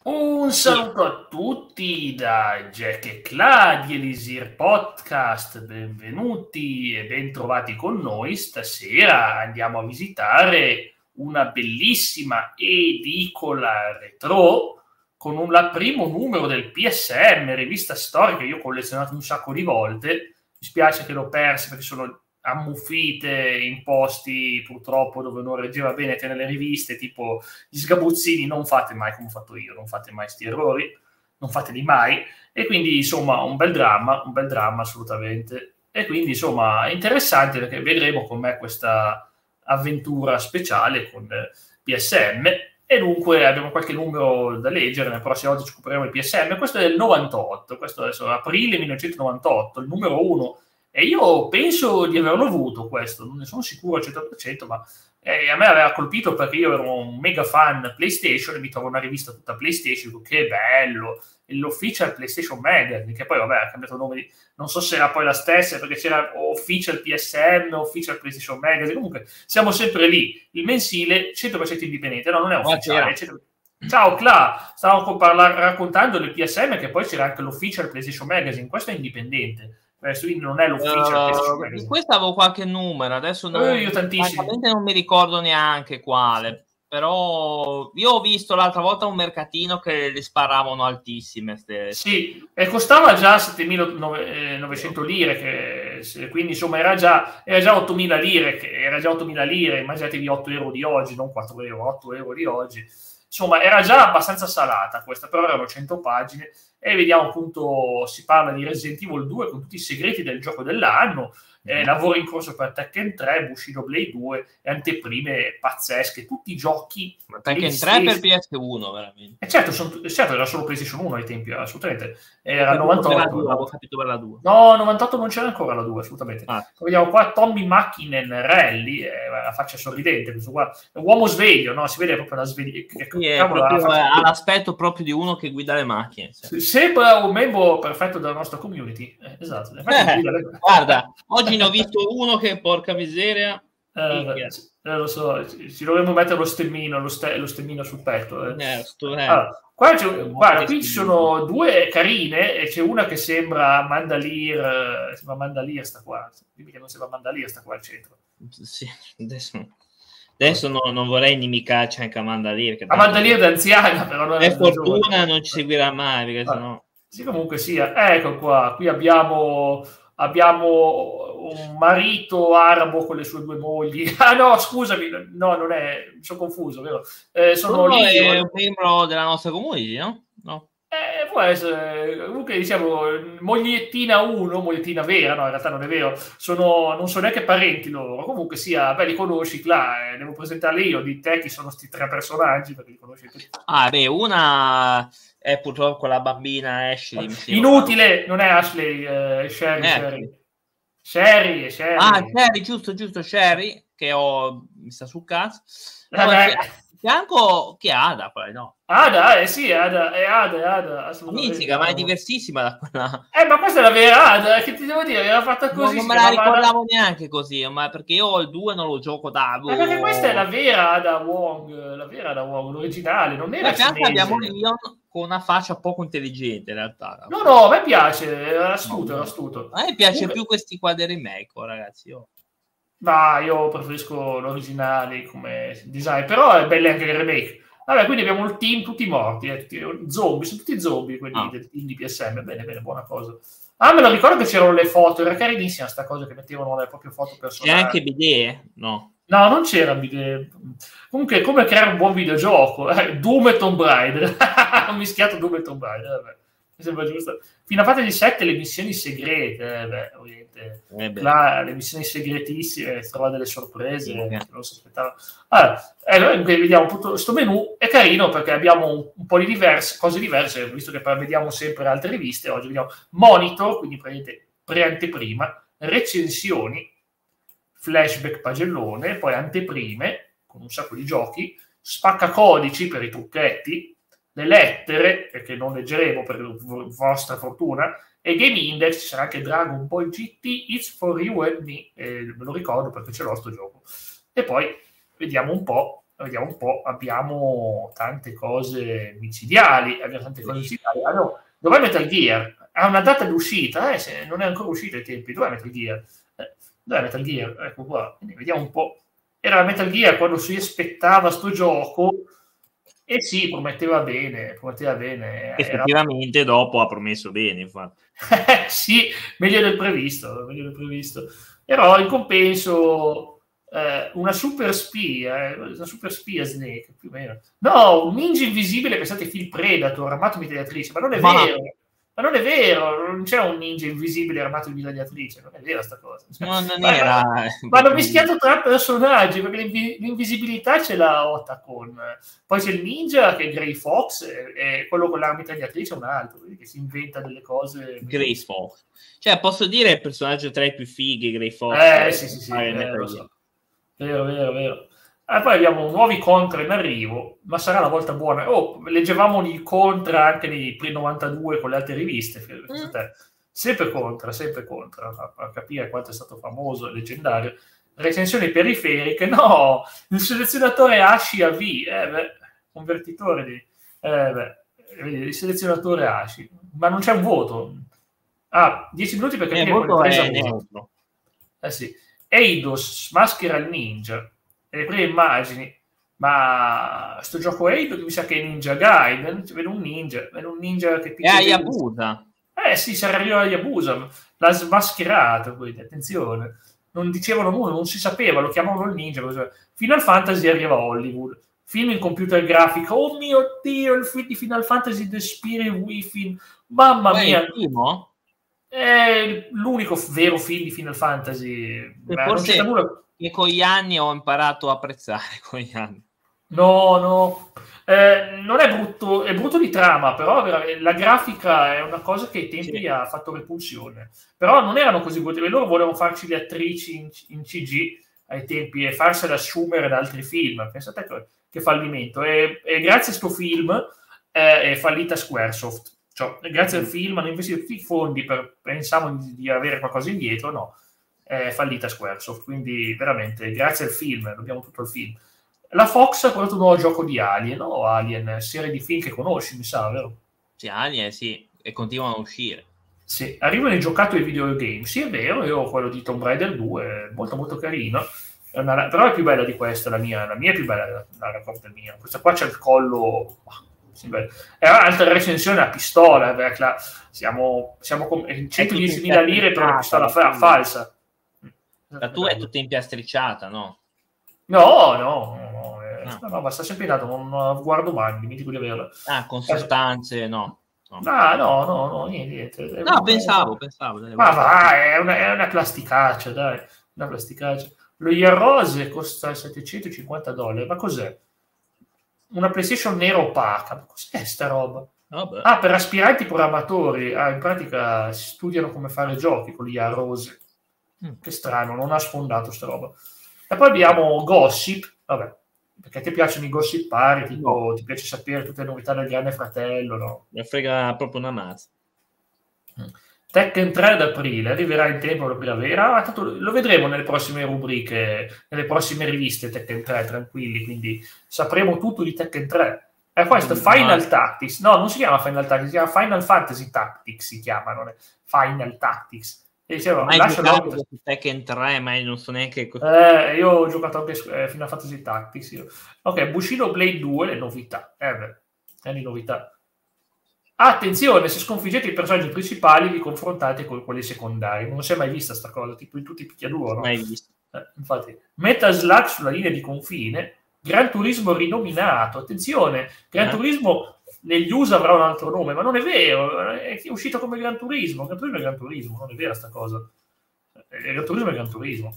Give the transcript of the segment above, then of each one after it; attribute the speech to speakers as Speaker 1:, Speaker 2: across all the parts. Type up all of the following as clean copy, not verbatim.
Speaker 1: Un saluto a tutti da Jack e Cla di Elisir Podcast, benvenuti e bentrovati con noi. Stasera andiamo a visitare una bellissima edicola retro con il primo numero del PSM, rivista storica che io ho collezionato un sacco di volte. Mi spiace che l'ho persa perché sono ammuffite in posti purtroppo dove non reggeva bene tenere le riviste, tipo gli sgabuzzini. Non fate mai come ho fatto io, non fate mai sti errori, non fateli mai. E quindi insomma un bel dramma assolutamente. E quindi insomma è interessante perché vedremo com'è questa avventura speciale con PSM. E dunque abbiamo qualche numero da leggere. Nel prossimo oggi scopriremo il PSM. Questo è del 98, questo adesso è aprile 1998, il numero 1. E io penso di averlo avuto questo, non ne sono sicuro al 100%, ma a me aveva colpito perché io ero un mega fan PlayStation e mi trovo una rivista tutta PlayStation, dico, che bello, l'Official PlayStation Magazine, che poi vabbè ha cambiato nome, non so se era poi la stessa, perché c'era Official PSM, Official PlayStation Magazine, comunque siamo sempre lì, il mensile 100% indipendente, no, non è ufficiale. Ciao Cla, stavamo raccontando del PSM, che poi c'era anche l'Official PlayStation Magazine, questo è indipendente. Non è l'ufficial
Speaker 2: di questo avevo qualche numero, adesso
Speaker 1: io tantissimi.
Speaker 2: non mi ricordo neanche quale, però io ho visto l'altra volta un mercatino che le sparavano altissime.
Speaker 1: Sì, e costava già 7.900 lire, quindi insomma era già 8.000 lire, immaginatevi 8 euro di oggi, non 4 euro, 8 euro di oggi. Insomma, era già abbastanza salata questa, però erano 100 pagine e vediamo appunto, si parla di Resident Evil 2 con tutti i segreti del gioco dell'anno, lavoro in corso per Tekken 3, Bushido Blade 2 e anteprime pazzesche, tutti i giochi.
Speaker 2: Ma Tekken 3 per PS1, veramente.
Speaker 1: Certo, era solo PlayStation 1 ai tempi, assolutamente. Era 98.
Speaker 2: Avevo capito per la 2.
Speaker 1: No, 98 non c'era ancora la 2, assolutamente.
Speaker 2: Ah.
Speaker 1: Vediamo qua Tommy Mackinnon Rally, la faccia sorridente, questo qua è un uomo sveglio, no? Si vede proprio la sveglia.
Speaker 2: Ha l'aspetto proprio di uno che guida le macchine.
Speaker 1: Sembra un membro perfetto della nostra community. Esatto.
Speaker 2: Guarda, oggi ne ho visto uno che, porca miseria.
Speaker 1: Lo so, ci dovremmo mettere lo stemmino sul petto.
Speaker 2: Allora,
Speaker 1: guarda, qui ci sono due carine e c'è una che sembra Mandalier, sta qua. Dimmi che non sembra Mandalier, sta qua al centro.
Speaker 2: Sì, adesso non vorrei inimicarci anche a Mandalier.
Speaker 1: A Mandalier d'anziana, però
Speaker 2: per fortuna non ci seguirà mai, perché sennò...
Speaker 1: Sì, comunque sia. Ecco qua, qui abbiamo un marito arabo con le sue due mogli. Ah no, scusami, no, non è, mi sono confuso, vero? Sono lì.
Speaker 2: È un membro della nostra community, no? No.
Speaker 1: Può essere, comunque diciamo mogliettina 1, mogliettina vera, no, in realtà non è vero, non sono neanche parenti loro, comunque sia, beh, li conosci, là, devo presentarli io, di te chi sono questi tre personaggi, perché li conosci tutti.
Speaker 2: Una è purtroppo quella bambina Ashley.
Speaker 1: Inutile, non è Ashley, Sherry. Sherry.
Speaker 2: Sherry, giusto, Sherry, che mi sta sul cazzo. Fianco che Ada, no?
Speaker 1: Ada, sì, Ada,
Speaker 2: assolutamente. Ma è diversissima da quella.
Speaker 1: Ma questa è la vera Ada, che ti devo dire, era fatta così.
Speaker 2: Non me la ricordavo neanche così, ma perché io il 2 non lo gioco da.
Speaker 1: Perché questa è la vera Ada Wong, l'originale, non era cinese.
Speaker 2: Abbiamo Leon con una faccia poco intelligente in realtà.
Speaker 1: No, a me piace, era astuto.
Speaker 2: A me piace più questi qua del remake, ragazzi.
Speaker 1: Ma io preferisco l'originale come design, però è bello anche il remake. Vabbè, quindi abbiamo il team tutti morti, zombie, sono tutti zombie quelli del team di PSM, bene, buona cosa. Me lo ricordo che c'erano le foto, era carinissima sta cosa che mettevano le proprie foto personali.
Speaker 2: C'è anche bidet? No,
Speaker 1: non c'era bidet. Comunque, come creare un buon videogioco? Doom e Tomb Raider. Ho mischiato Doom e Tomb Raider, vabbè. Mi sembra giusto. Final Fantasy 7 le missioni segrete, ovviamente. Là, le missioni segretissime, trova delle sorprese che non si aspettava. Allora, vediamo appunto questo menu, è carino perché abbiamo un po' di cose diverse, visto che vediamo sempre altre riviste. Oggi vediamo monitor, quindi pre-anteprima, recensioni, flashback pagellone, poi anteprime con un sacco di giochi, spaccacodici per i trucchetti, le lettere, perché non leggeremo per vostra fortuna, e Game Index, ci sarà anche Dragon Ball GT, It's for You and Me, me lo ricordo perché ce l'ho sto gioco. E poi vediamo un po' vediamo un po', abbiamo tante cose micidiali, Allora, dov'è Metal Gear? Ha una data di uscita, se non è ancora uscito ai tempi, dov'è Metal Gear? Dov'è Metal Gear? Ecco qua, quindi vediamo un po'. Era Metal Gear quando si aspettava sto gioco, e sì, prometteva bene.
Speaker 2: Effettivamente dopo ha promesso bene, infatti.
Speaker 1: Sì, meglio del previsto. Però in compenso una super spia Snake, più o meno. No, un ninja invisibile, pensate Phil Predator, armato di mitragliatrice, ma non è vero, non c'è un ninja invisibile armato di mitragliatrice, non è vera sta cosa.
Speaker 2: Non era...
Speaker 1: Ma hanno mischiato tre personaggi, perché l'invisibilità ce l'ha Otacon, poi c'è il ninja che è Grey Fox, e quello con l'arma mitragliatrice è un altro, che si inventa delle cose.
Speaker 2: Grey Fox. Cioè, posso dire il personaggio tra i più fighi, Grey Fox.
Speaker 1: Sì, lo so. Vero. Poi abbiamo nuovi Contra in arrivo, ma sarà la volta buona. Leggevamo di Contra anche nei pre-92 con le altre riviste. Sempre Contra, a capire quanto è stato famoso e leggendario. Recensioni periferiche, no, il selezionatore ASCII AV, convertitore di... il selezionatore ASCII, ma non c'è un voto. 10 minuti per capire
Speaker 2: quale presa neutro.
Speaker 1: Sì. Eidos maschera il ninja, e le prime immagini, ma sto gioco Eidos mi sa che è Ninja Gaiden, vedo un ninja che
Speaker 2: è a Yabusa.
Speaker 1: Sì, sarà arrivato a Yabusa, l'ha smascherato, quindi attenzione, non dicevano nulla, non si sapeva, lo chiamavano il ninja. Final Fantasy arriva a Hollywood, film in computer grafica, oh mio Dio, il film di Final Fantasy The Spirit Within, mamma mia,
Speaker 2: il primo?
Speaker 1: È l'unico vero film di Final Fantasy.
Speaker 2: Forse che con gli anni ho imparato a apprezzare, con gli anni.
Speaker 1: No, non è brutto, è brutto di trama, però la grafica è una cosa che ai tempi ha fatto repulsione. Però non erano così brutti, loro volevano farci le attrici in CG ai tempi e farsela assumere da altri film. Pensate che fallimento. E grazie a sto film è fallita Squaresoft. Cioè, grazie al film hanno investito tutti i fondi pensavano di avere qualcosa indietro, no, è fallita Squaresoft, quindi veramente grazie al film, dobbiamo tutto al film. La Fox ha portato un nuovo gioco di Alien, no? Alien, serie di film che conosci, mi sa, vero?
Speaker 2: Sì, Alien, sì, e continuano a uscire.
Speaker 1: Sì, arrivano i giocattoli ai videogame, sì è vero, io ho quello di Tomb Raider 2, molto molto carino, però è più bella di questa, la mia è più bella la racconta mia, questa qua c'è il collo... È un'altra recensione a pistola, siamo con 110.000 lire per una pistola falsa.
Speaker 2: La tua è tutta impiastricciata, no?
Speaker 1: No, sta sempre in dato, non guardo mai, dimentico di averla.
Speaker 2: Con sostanze, no.
Speaker 1: No, niente.
Speaker 2: No, pensavo.
Speaker 1: Ma va, è una plasticaccia, dai, una plasticaccia. Lo Yarose costa $750, ma cos'è? Una PlayStation nera opaca, ma cos'è sta roba? Per aspiranti programmatori, in pratica studiano come fare giochi con gli Yarose. Che strano, non ha sfondato sta roba. E poi abbiamo Gossip, vabbè, perché ti piacciono i gossipari, tipo ti piace sapere tutte le novità del Grande Fratello, no?
Speaker 2: Mi frega proprio una mazza.
Speaker 1: Tekken 3 ad aprile, arriverà in tempo la primavera, tanto lo vedremo nelle prossime rubriche, nelle prossime riviste Tekken 3, tranquilli, quindi sapremo tutto di Tekken 3. E questo Final Tactics, no, non si chiama Final Tactics, si chiama Final Fantasy Tactics, si chiama, non è Final Tactics. E diceva,
Speaker 2: su Tekken 3, ma non so neanche...
Speaker 1: io ho giocato anche Final Fantasy Tactics. Ok, Bushido Blade 2, le novità. Le novità. Attenzione, se sconfiggete i personaggi principali vi confrontate con quelli secondari. Non si è mai vista sta cosa, tipo in tutti i picchiaduro, no?
Speaker 2: Mai visto.
Speaker 1: Infatti, Metal Slug sulla linea di confine, Gran Turismo rinominato. Attenzione, Gran Turismo negli USA avrà un altro nome, ma non è vero, è uscito come Gran Turismo. Gran Turismo è Gran Turismo, non è vera sta cosa. Gran Turismo è Gran Turismo.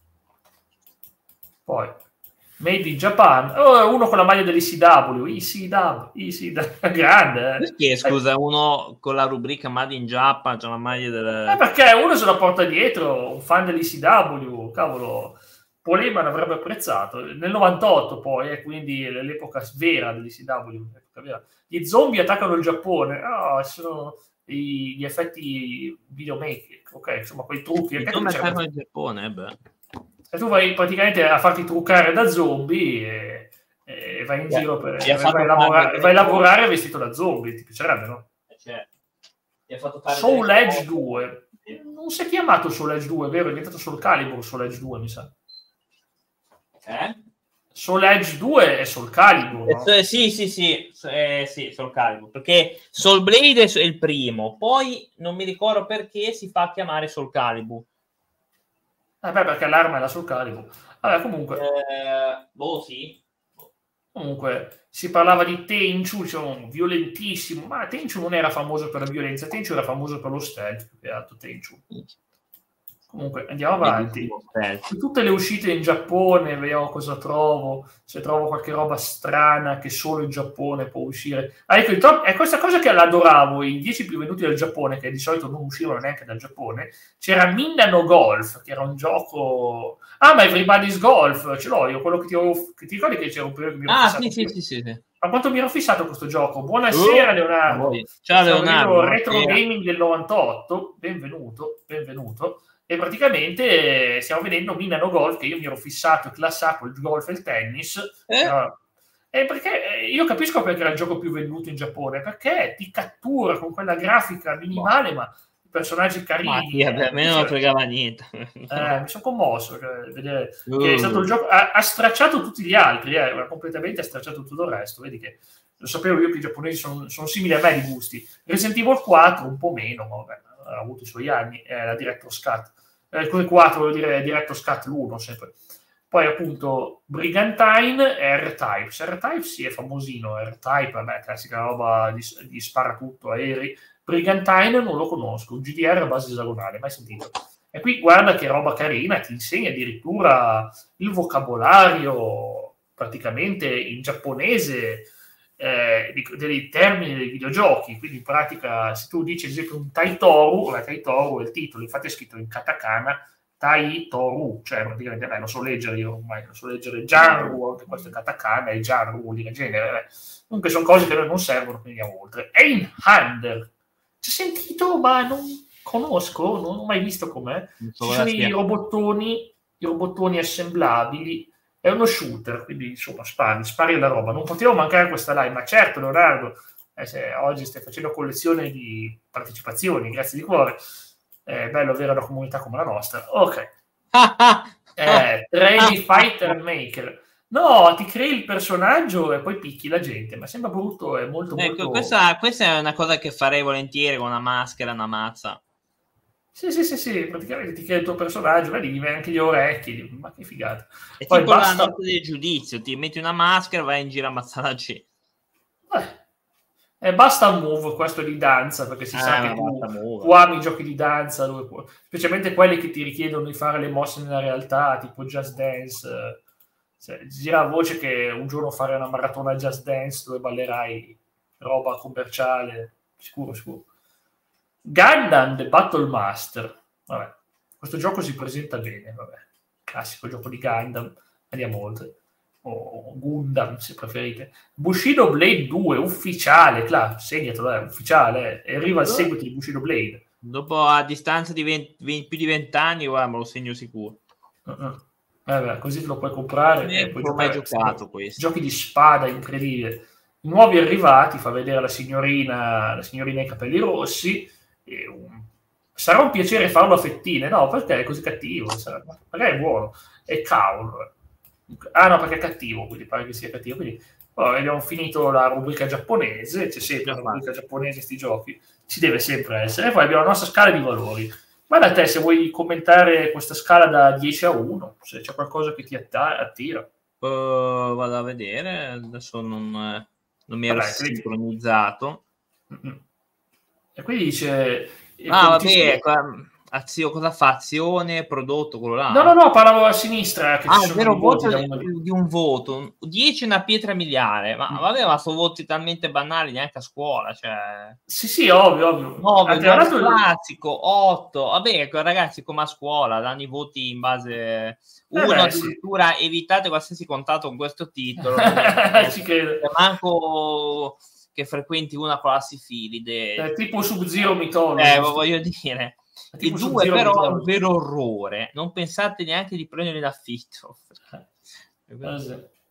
Speaker 1: Poi Made in Japan, uno con la maglia dell'ECW, ECW, grande.
Speaker 2: Perché, scusa, uno con la rubrica Made in Japan c'è la maglia del...
Speaker 1: perché uno se la porta dietro, un fan dell'ECW, cavolo, Polema l'avrebbe apprezzato. Nel 98 poi, quindi l'epoca vera dell'ECW, gli zombie attaccano il Giappone, sono gli effetti videomaker, ok, insomma, quei trucchi.
Speaker 2: Gli zombie attaccano il Giappone,
Speaker 1: E tu vai praticamente a farti truccare da zombie e vai in giro
Speaker 2: vai
Speaker 1: a lavorare vestito da zombie, ti piacerebbe, no? Soul Edge 2 non si è chiamato Soul Edge 2, vero? È diventato Soul Calibur Soul Edge 2, mi sa. Soul Edge 2 è Soul Calibur, no?
Speaker 2: Sì, Soul Calibur, perché Soul Blade è il primo, poi non mi ricordo perché si fa chiamare Soul Calibur.
Speaker 1: Perché l'arma è la Soul Calibur. Vabbè, comunque.
Speaker 2: Sì.
Speaker 1: Comunque, si parlava di Tenchu, diciamo, violentissimo, ma Tenchu non era famoso per la violenza, Tenchu era famoso per lo stealth, più che altro Tenchu. Comunque, andiamo avanti. Tutte le uscite in Giappone, vediamo cosa trovo, se trovo qualche roba strana che solo in Giappone può uscire. Ecco, è questa cosa che l'adoravo, i 10 più venuti dal Giappone, che di solito non uscivano neanche dal Giappone. C'era Minano Golf, che era un gioco... ma Everybody's Golf, ce l'ho io, quello che ti ricordi che c'era un periodo che mi ero fissato?
Speaker 2: Sì.
Speaker 1: Ma quanto mi ero fissato questo gioco? Buonasera Leonardo.
Speaker 2: Ciao Leonardo.
Speaker 1: Retro Gaming del 98, benvenuto. E praticamente stiamo vedendo Minano Golf, che io mi ero fissato, classato il golf e il tennis. Perché io capisco perché era il gioco più venduto in Giappone, perché ti cattura con quella grafica minimale, ma i personaggi carini.
Speaker 2: A me non fregava niente.
Speaker 1: Mi sono commosso vedere che è stato il gioco. Ha stracciato tutti gli altri, completamente ha stracciato tutto il resto. Vedi che lo sapevo io che i giapponesi sono simili a me di gusti. Resident Evil 4 un po' meno, ma vabbè, ha avuto i suoi anni, la Director's Cut. Il 4 voglio dire Director's Cut l'1 sempre. Poi appunto Brigantine e R-Type. R-Type sì, è famosino. R-Type, vabbè, classica roba di sparatutto, aerei. Brigantine non lo conosco, un GDR a base esagonale, mai sentito. E qui guarda che roba carina, ti insegna addirittura il vocabolario praticamente in giapponese dei termini dei videogiochi. Quindi in pratica se tu dici ad esempio un Taitoru è il titolo, infatti è scritto in katakana Taitoru, cioè praticamente non so leggere io ormai, non so leggere Janru, anche questo è katakana e Janru vuol dire genere. Comunque sono cose che noi non servono, quindi andiamo oltre. Einhander, c'è sentito ma non conosco, non ho mai visto com'è. Ci sono i robottoni assemblabili. È uno shooter, quindi insomma spari la roba. Non potevo mancare questa live, ma certo Leonardo, se oggi stai facendo collezione di partecipazioni, grazie di cuore. È bello avere una comunità come la nostra. Ok. 3D Fighter Maker. No, ti crei il personaggio e poi picchi la gente, ma sembra brutto, è molto molto...
Speaker 2: Questa è una cosa che farei volentieri con una maschera, una mazza.
Speaker 1: Sì, praticamente ti crei il tuo personaggio, vedi, gli anche gli orecchi, ma che figata.
Speaker 2: È poi tipo la notte del giudizio, ti metti una maschera e vai in giro a ammazzare la gente.
Speaker 1: Basta move questo di danza, perché si sa che tu ami i giochi di danza, specialmente quelli che ti richiedono di fare le mosse nella realtà, tipo Just Dance. Gira la voce che un giorno fare una maratona Just Dance dove ballerai roba commerciale, sicuro. Gundam The Battle Master, vabbè, questo gioco si presenta bene, vabbè, classico gioco di Gundam, andiamo oltre, o Gundam se preferite. Bushido Blade 2 ufficiale, segnatelo, ufficiale, e arriva il seguito di Bushido Blade.
Speaker 2: Dopo a distanza di più di 20 anni, guarda, me lo segno sicuro.
Speaker 1: Così te lo puoi comprare e
Speaker 2: poi mai giocato questo.
Speaker 1: Giochi di spada incredibile. I nuovi arrivati, fa vedere la signorina ai capelli rossi. Sarà un piacere farlo a fettine, no? Perché è così cattivo? Magari è buono. E cavolo. No, perché è cattivo, quindi pare che sia cattivo. Quindi abbiamo finito la rubrica giapponese, c'è sempre la rubrica giapponese, sti giochi, ci deve sempre essere. E poi abbiamo la nostra scala di valori. Guarda te, se vuoi commentare questa scala da 10 a 1, se c'è qualcosa che ti attira.
Speaker 2: Vado a vedere, adesso non mi ero sincronizzato.
Speaker 1: E qui dice...
Speaker 2: cosa fa? Azione, prodotto, quello là?
Speaker 1: No, parlavo a sinistra.
Speaker 2: Vero, voto di un voto. 10 una pietra miliare. Ma vabbè, ma sono voti talmente banali neanche a scuola. Cioè...
Speaker 1: Sì, ovvio.
Speaker 2: 9, classico, 8. Vabbè, ragazzi, come a scuola, danno i voti in base... addirittura evitate qualsiasi contatto con questo titolo.
Speaker 1: Ci credo.
Speaker 2: Manco... che frequenti una classe filide
Speaker 1: tipo Sub-Zero Mythology,
Speaker 2: voglio dire i 2 però è un vero orrore, non pensate neanche di prendere l'affitto.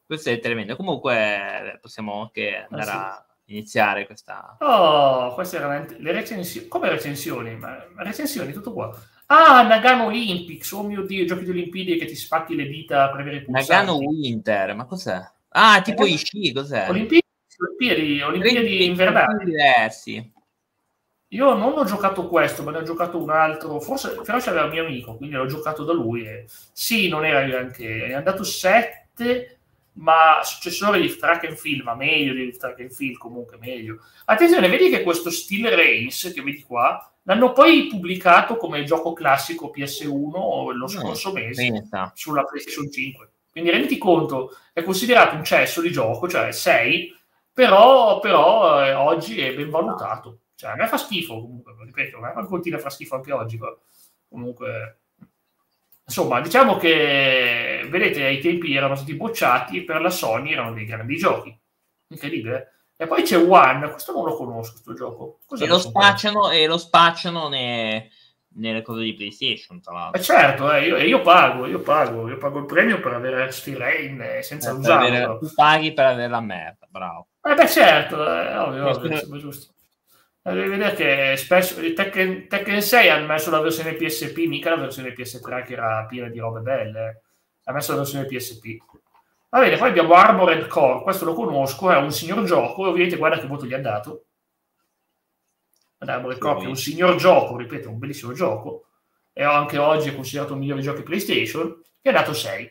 Speaker 2: Questo è tremendo. Comunque possiamo anche andare a iniziare questa...
Speaker 1: Oh, queste erano le recensioni. Come recensioni? Ma recensioni, tutto qua. Ah, Nagano Olympics, oh mio Dio, giochi di Olimpiadi che ti spacchi le dita per avere i pulsanti.
Speaker 2: Nagano Winter, ma cos'è? Ah, tipo i sci, cos'è?
Speaker 1: Olimpiadi invernali.
Speaker 2: Diversi.
Speaker 1: Io non ho giocato questo, ma ne ho giocato un altro, forse però c'aveva un mio amico, quindi l'ho giocato da lui. Sì, non era granché, è andato 7, ma successore di Track and Field, ma meglio di Track and Field, comunque meglio. Attenzione, vedi che questo Steel Reigns, che vedi qua, l'hanno poi pubblicato come gioco classico PS1 lo scorso mese sulla PlayStation 5. Quindi renditi conto, è considerato un cesso di gioco, cioè 6, però oggi è ben valutato. Cioè, a me fa schifo, comunque, ripeto, a me continua a far schifo anche oggi, però comunque... Insomma, diciamo che, vedete, ai tempi erano stati bocciati, per la Sony erano dei grandi giochi. Incredibile. E poi c'è One, questo non lo conosco, questo gioco.
Speaker 2: E lo spacciano nelle cose di PlayStation, tra l'altro.
Speaker 1: Certo, io pago il premio per avere Steel Rain senza usarlo.
Speaker 2: Tu paghi per avere la merda, bravo.
Speaker 1: Beh, certo, ovvio, sembra giusto. Devi vedere che spesso Tekken 6 hanno messo la versione PSP, mica la versione PS3 che era piena di robe belle. Ha messo la versione PSP. Va bene, poi abbiamo Armored Core, questo lo conosco, è un signor gioco, e vedete, guarda che voto gli ha dato. Armored Core è un signor gioco, ripeto, un bellissimo gioco, e anche oggi è considerato uno dei migliori giochi PlayStation, che ha dato 6.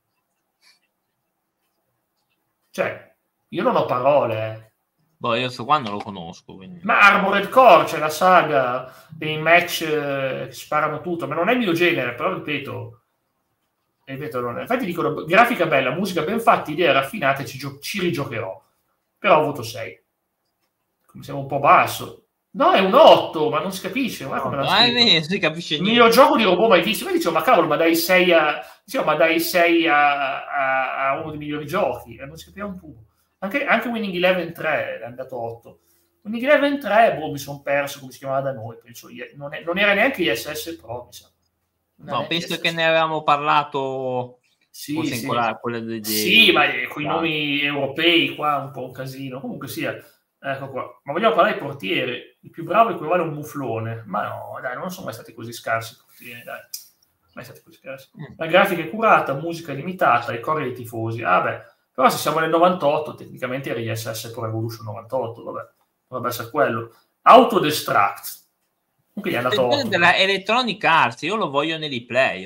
Speaker 1: Cioè, io non ho parole,
Speaker 2: Boh, io so quando lo conosco. Quindi.
Speaker 1: Ma Armored Core, c'è la saga dei match che sparano tutto, ma non è il mio genere, però ripeto non è. Infatti dicono, grafica bella, musica ben fatta, idee raffinate, ci rigiocherò. Però voto 6. Come siamo un po' basso. No, è un 8, ma non si capisce. Ma come
Speaker 2: non si capisce niente.
Speaker 1: Il miglior gioco di robot mai visto. Ma dicevo, ma cavolo, ma dai 6 a uno dei migliori giochi. Non si capiva un tubo. Anche Winning Eleven 3 è andato 8. Winning Eleven 3, mi sono perso come si chiamava da noi. Penso, non era neanche ISS Pro, mi sa.
Speaker 2: No, penso ISS. Che ne avevamo parlato.
Speaker 1: Sì, ma con i nomi europei qua è un po' un casino. Comunque sia, ecco qua. Ma vogliamo parlare di portiere. Il più bravo equivale a un muflone. Ma no, dai, non sono mai stati così scarsi i portieri, dai. Mai stati così scarsi. La grafica è curata, musica limitata, i cori dei tifosi. Ah, beh. Però se siamo nel 98, tecnicamente era ISS Pro Evolution 98, dovrebbe essere quello. Autodestruct. Comunque gli è andato 8.
Speaker 2: Della Electronic Arts, io lo voglio nei replay.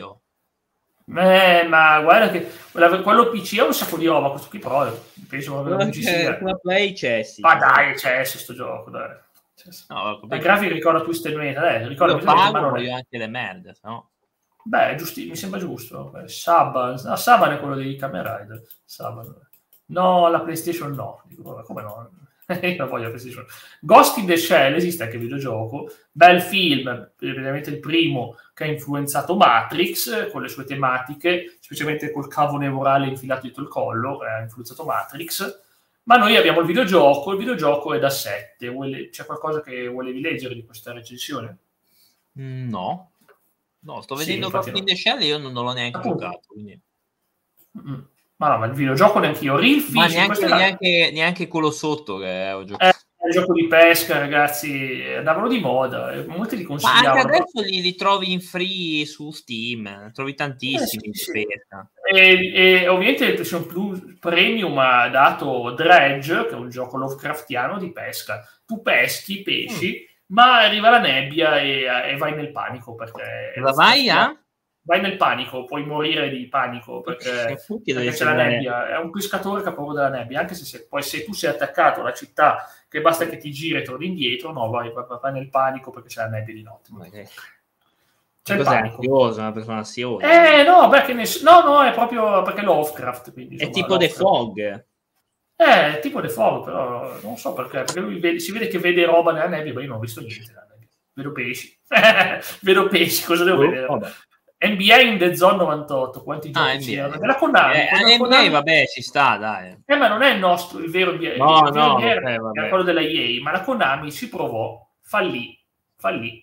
Speaker 1: Ma guarda che quello PC ha un sacco di roba, questo qui però penso
Speaker 2: che Play c'è, sì.
Speaker 1: Ma dai, c'è sto gioco, dai.
Speaker 2: No,
Speaker 1: la grafica ricorda Twisted Metal,
Speaker 2: ricorda pago, voglio anche le merde, no?
Speaker 1: Beh, mi sembra giusto. Saban è quello dei Kamen Rider. No, la PlayStation no. Dico, come no? Io non voglio la PlayStation. Ghost in the Shell esiste anche il videogioco. Bel film, evidentemente il primo che ha influenzato Matrix con le sue tematiche, specialmente col cavo neurale infilato dietro il collo, ha influenzato Matrix. Ma noi abbiamo il videogioco è da 7. C'è qualcosa che volevi leggere di questa recensione?
Speaker 2: No, sto vedendo Ghost in the Shell e io non l'ho neanche giocato. Quindi.
Speaker 1: Ma il videogioco neanche io. Real Fish,
Speaker 2: ma neanche quello sotto che ho giocato.
Speaker 1: È un gioco di pesca, ragazzi, andavano di moda, molti li consigliavano.
Speaker 2: Ma anche adesso li trovi in free su Steam, trovi tantissimi in pesca.
Speaker 1: E ovviamente il PlayStation Plus Premium ha dato Dredge, che è un gioco Lovecraftiano di pesca. Tu peschi, pesci, ma arriva la nebbia e vai nel panico perché... Vai nel panico, puoi morire di panico perché c'è la nebbia. È un pescatore che ha paura della nebbia, anche se tu sei attaccato alla città, che basta che ti giri e torni indietro, no, vai nel panico perché c'è la nebbia di notte. C'è il panico.
Speaker 2: Ansioso, una persona ansiosa.
Speaker 1: No, no, è proprio perché Lovecraft. Quindi, insomma,
Speaker 2: è tipo The Fog.
Speaker 1: È tipo The Fog, però non so perché lui si vede che vede roba nella nebbia, ma io non ho visto niente nella nebbia. Vedo pesci, cosa devo vedere? Vabbè. NBA in The Zone 98, quanti giochi c'erano? Della Konami.
Speaker 2: NBA, vabbè, ci sta, dai.
Speaker 1: Ma non è il vero NBA.
Speaker 2: No,
Speaker 1: era quello della EA, ma la Konami ci provò, fallì.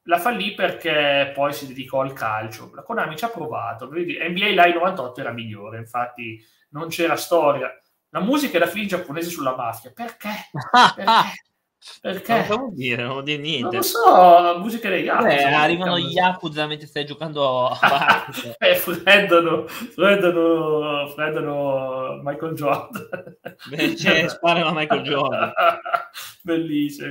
Speaker 1: la fallì perché poi si dedicò al calcio. La Konami ci ha provato. Vedi, NBA Live 98 era migliore, infatti non c'era storia. La musica era film giapponese sulla mafia. Perché? Perché?
Speaker 2: Non lo dire, non vuol dire niente.
Speaker 1: Non lo so, la musica dei Yakuza.
Speaker 2: Arrivano gli Yakuza mentre stai giocando a
Speaker 1: freddano Michael Jordan.
Speaker 2: Sparano a Michael Jordan.
Speaker 1: Bellissimo.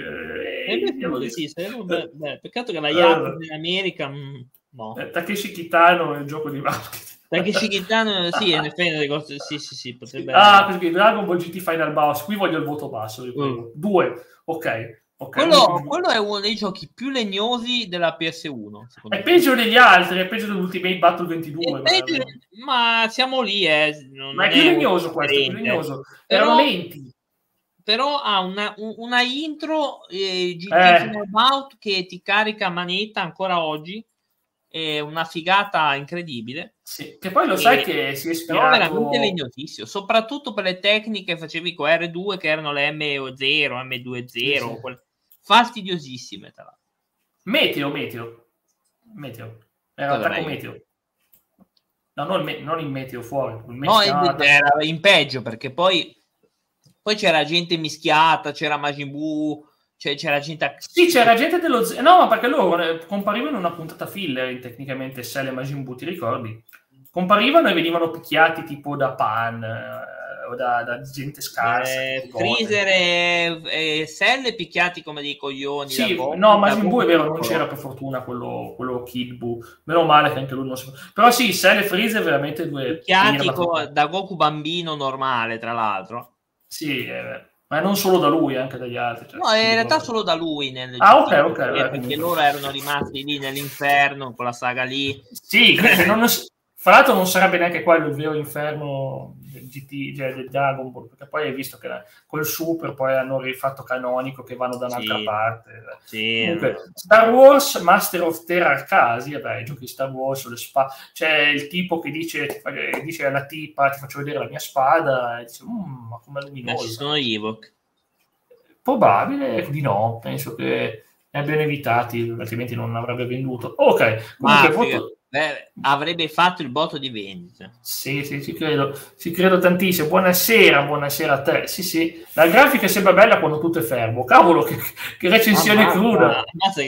Speaker 2: Peccato che la Yakuza in America no.
Speaker 1: Takeshi Kitano è il gioco di marketing.
Speaker 2: Takeshi Kitano sì, in effetti sì, potrebbe
Speaker 1: perché Dragon Ball GT Final Boss, qui voglio il voto basso, 2. Ok.
Speaker 2: Quello è uno dei giochi più legnosi della PS1.
Speaker 1: È peggio degli altri, è peggio dell'Ultimate Battle 22.
Speaker 2: Ma siamo lì,
Speaker 1: ma è più legnoso questo, è più legnoso. Erano lenti.
Speaker 2: Però ha una intro GT Final Bout che ti carica manetta ancora oggi. È una figata incredibile.
Speaker 1: Sì, che poi lo sai che si è ispirato...
Speaker 2: Però veramente legnosissimo, soprattutto per le tecniche che facevi con R2 che erano le M0, M20, sì. Fastidiosissime tra l'altro.
Speaker 1: Meteo. Era un attacco Meteo. No, non in Meteo fuori.
Speaker 2: Era in peggio, perché poi c'era gente mischiata, c'era Majin Buu, c'era gente...
Speaker 1: Sì, c'era gente dello... No, ma perché loro comparivano in una puntata filler, tecnicamente, Cell e Majin Buu, ti ricordi? Comparivano e venivano picchiati tipo da Pan o da gente scarsa.
Speaker 2: Freezer e Cell picchiati come dei coglioni.
Speaker 1: Sì, no, Majin Buu è vero, non c'era per fortuna quello Kid Buu. Meno male che anche lui non si... Però sì, Cell e Freezer veramente due...
Speaker 2: Picchiati da Goku bambino normale, tra l'altro.
Speaker 1: Sì, ma non solo da lui, anche dagli altri.
Speaker 2: No, in realtà solo da lui.
Speaker 1: Ok.
Speaker 2: Perché loro erano rimasti lì nell'inferno, con la saga lì.
Speaker 1: Sì, fra l'altro non sarebbe neanche quello il vero inferno del GT, del Dragon Ball, perché poi hai visto che col Super poi hanno rifatto canonico che vanno da un'altra parte.
Speaker 2: Sì.
Speaker 1: Comunque, Star Wars Master of Terra Arcasi, i giochi Star Wars, c'è il tipo che dice alla tipa ti faccio vedere la mia spada, e dice ma come luminosa.
Speaker 2: Ci sono gli Ewok.
Speaker 1: Probabile di no, penso che ne abbiano evitati, altrimenti non avrebbe venduto. Ok, comunque
Speaker 2: avrebbe fatto il botto di vendita.
Speaker 1: Sì, ci credo tantissimo. Buonasera a te. Sì, la grafica sembra bella quando tutto è fermo. Cavolo, che recensione cruda.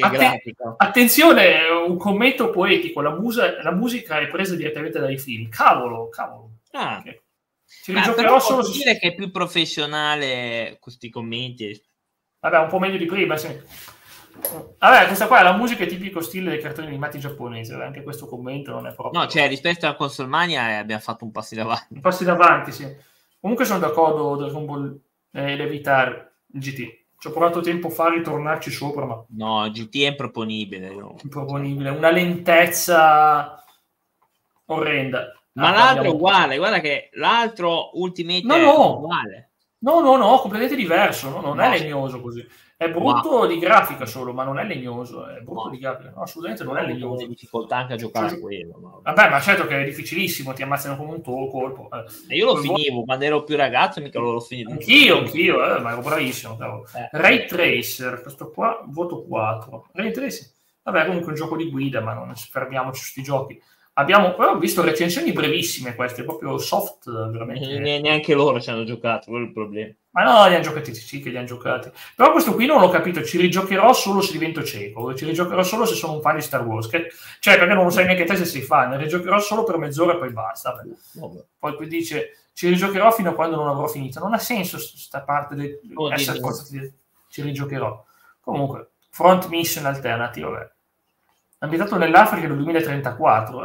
Speaker 1: Attenzione, un commento poetico. La musica è presa direttamente dai film. Cavolo. Okay. Ci rigiocherò solo
Speaker 2: posso dire che è più professionale questi commenti.
Speaker 1: Vabbè, un po' meglio di prima, sì. Vabbè, questa qua è la musica tipico stile dei cartoni animati giapponesi. Anche questo commento non è proprio...
Speaker 2: No, rispetto a Consolmania abbiamo fatto un passo in avanti.
Speaker 1: Sì. Comunque sono d'accordo Dragon Ball evitare il GT. Ci ho provato tempo fa a ritornarci sopra, ma...
Speaker 2: No, GT è improponibile.
Speaker 1: Improponibile. Una lentezza orrenda.
Speaker 2: Ma l'altro è uguale. Guarda che l'altro Ultimate è uguale.
Speaker 1: No, completamente diverso. Non è legnoso così. È brutto di grafica solo, ma non è legnoso. È brutto di grafica. No, assolutamente non è legnoso.
Speaker 2: Ho difficoltà anche a giocare a quello.
Speaker 1: Vabbè, ma certo che è difficilissimo, ti ammazzano come un colpo.
Speaker 2: E io lo finivo, quando ero più ragazzo mica lo finivo.
Speaker 1: Anch'io, ma ero bravissimo. Ray Tracer, questo qua, voto 4. Ray Tracer, vabbè, comunque è un gioco di guida, ma non fermiamoci su questi giochi. Però ho visto recensioni brevissime queste, proprio soft, veramente.
Speaker 2: Neanche loro ci hanno giocato, quello è il problema.
Speaker 1: Ma no, li hanno giocati, sì che li hanno giocati. Però questo qui non l'ho capito, ci rigiocherò solo se divento cieco, ci rigiocherò solo se sono un fan di Star Wars, perché non lo sai neanche te se sei fan, rigiocherò solo per mezz'ora e poi basta. Poi qui dice, ci rigiocherò fino a quando non avrò finito. Non ha senso sta parte di essere ci rigiocherò. Comunque, Front Mission Alternative, vabbè. Ambientato nell'Africa del 2034.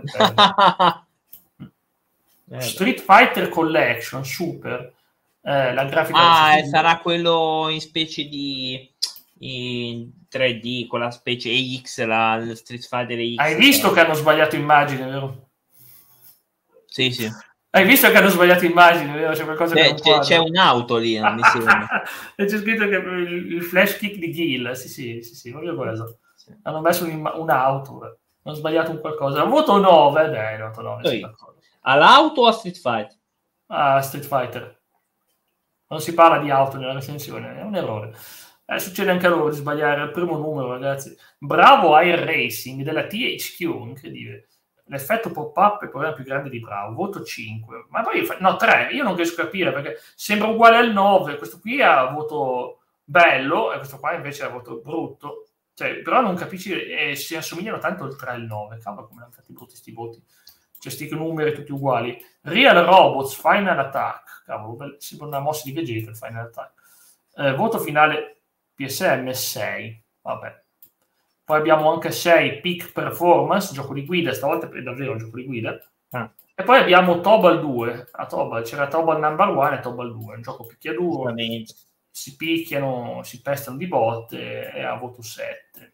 Speaker 1: Street Fighter Collection, super. La grafica
Speaker 2: sarà quello in specie di in 3D, con la specie EX, la Street Fighter EX.
Speaker 1: Hai visto che hanno sbagliato immagine, vero?
Speaker 2: Sì.
Speaker 1: Hai visto che hanno sbagliato immagine, vero? C'è qualcosa
Speaker 2: c'è un'auto lì, non mi sembra.
Speaker 1: E c'è scritto che il flash kick di Gil. Sì, proprio questo. Hanno messo un'auto, hanno sbagliato un qualcosa. Voto 9, dai, voto 9.
Speaker 2: All'auto o a Street Fighter?
Speaker 1: A Street Fighter. Non si parla di auto nella recensione, è un errore. Succede anche a loro di sbagliare il primo numero, ragazzi. Bravo Air Racing della THQ, incredibile. L'effetto pop-up è il problema più grande di Bravo, voto 5. Ma poi, no, 3, io non riesco a capire perché sembra uguale al 9. Questo qui ha voto bello e questo qua invece ha voto brutto. Cioè, però non capisci, si assomigliano tanto il 3 e il 9. Cavolo, come hanno fatto brutti sti voti. Cioè, sti numeri tutti uguali. Real Robots, Final Attack. Cavolo, sembra una mossa di Vegeta il Final Attack. Voto finale PSM 6. Vabbè. Poi abbiamo anche 6 Peak Performance, gioco di guida, stavolta è davvero un gioco di guida. E poi abbiamo Tobal 2. A Tobal c'era Tobal Number 1 e Tobal 2, un gioco picchiaduro. Si picchiano, si pestano di botte e ha voto 7.